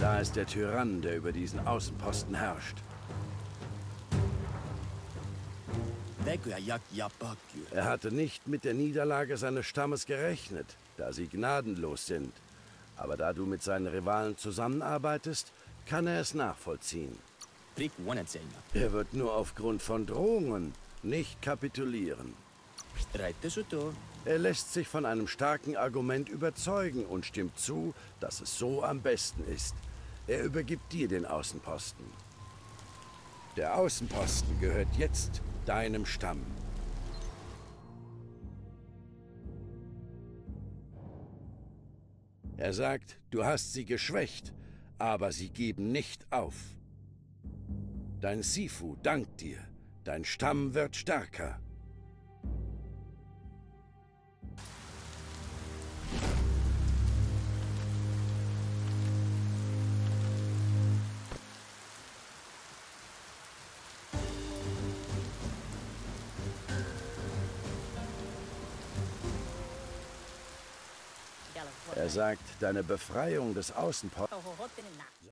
Da ist der Tyrann, der über diesen Außenposten herrscht. Er hatte nicht mit der Niederlage seines Stammes gerechnet, da sie gnadenlos sind. Aber da du mit seinen Rivalen zusammenarbeitest, kann er es nachvollziehen. Er wird nur aufgrund von Drohungen nicht kapitulieren. Er lässt sich von einem starken Argument überzeugen und stimmt zu, dass es so am besten ist. Er übergibt dir den Außenposten. Der Außenposten gehört jetzt deinem Stamm. Er sagt, du hast sie geschwächt, aber sie geben nicht auf. Dein Sifu dankt dir. Dein Stamm wird stärker. Er sagt, deine Befreiung des Außenpostens